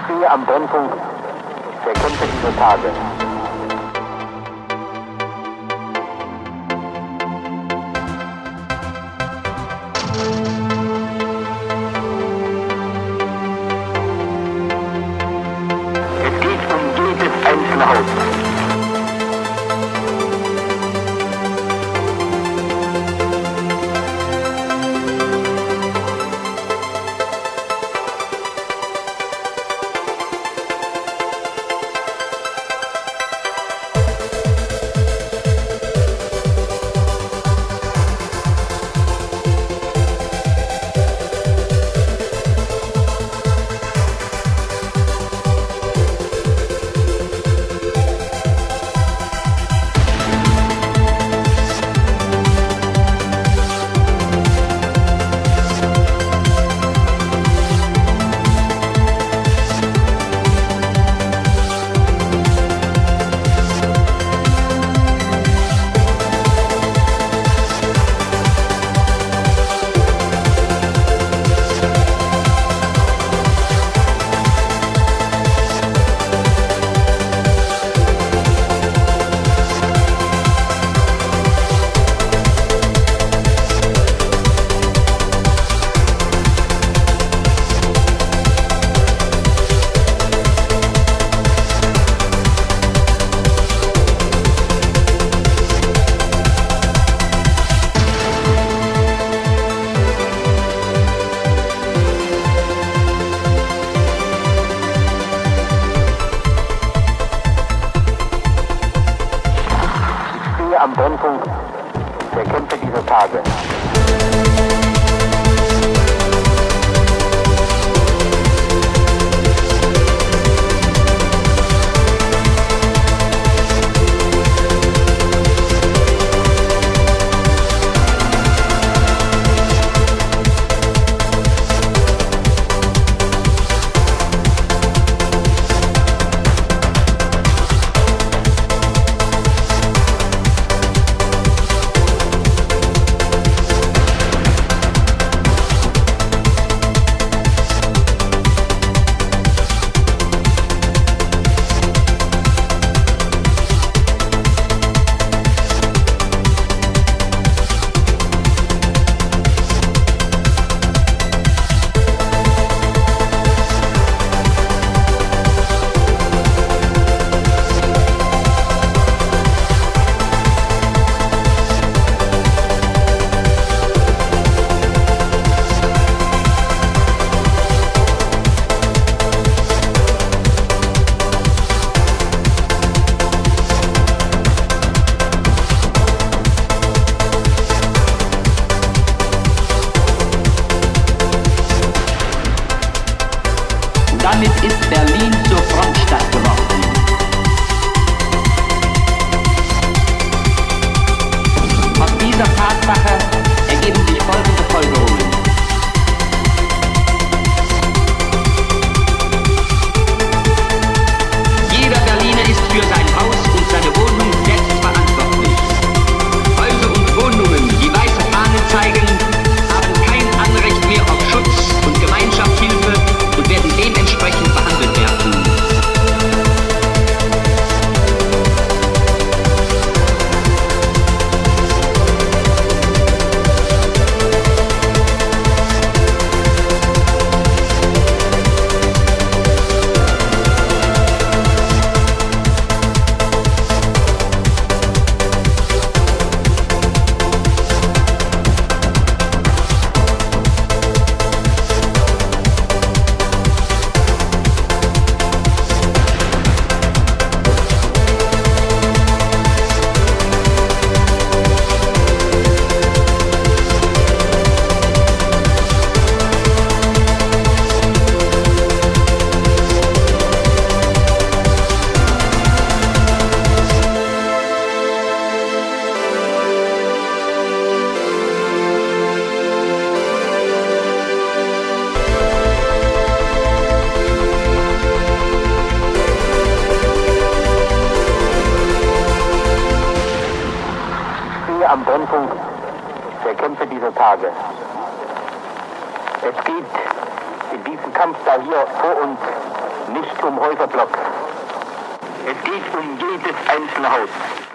stehe am Brennpunkt der Kämpfe dieser Tage. Es geht um jedes einzelne Haus. Am Brennpunkt der Kämpfe dieser Tage. Damit ist Berlin zur Frontstadt geworden. Aus dieser Tatsache ergeben sich folgende Folgerungen. Jeder Berliner ist für sein Haus und seine Wohnung selbst verantwortlich. Häuser und Wohnungen, die weiße Fahne zeigen, haben kein Anrecht mehr auf Schutz und Gemeinschaftshilfe und werden dementsprechend behandelt werden. Am Brennpunkt der Kämpfe dieser Tage. Es geht in diesem Kampf da hier vor uns nicht um Häuserblocks. Es geht um jedes einzelne Haus.